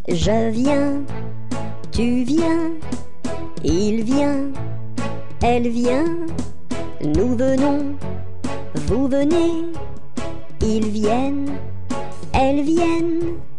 Je viens, tu viens, il vient, elle vient, nous venons, vous venez, ils viennent, elles viennent.